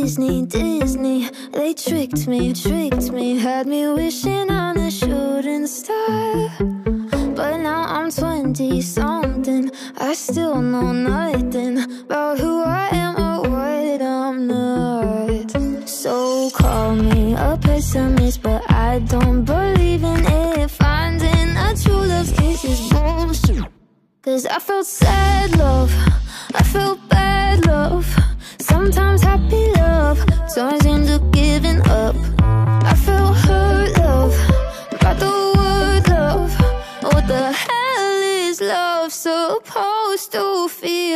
Disney, Disney, they tricked me, had me wishing on a shooting star. But now I'm 20-something, I still know nothing about who I am or what I'm not. So call me a pessimist, but I don't believe in it. Finding a true love case is bullshit. Cause I felt sad love, I felt bad love, sometimes happy love turns into giving up. I felt hurt love, by the word love. What the hell is love supposed to feel?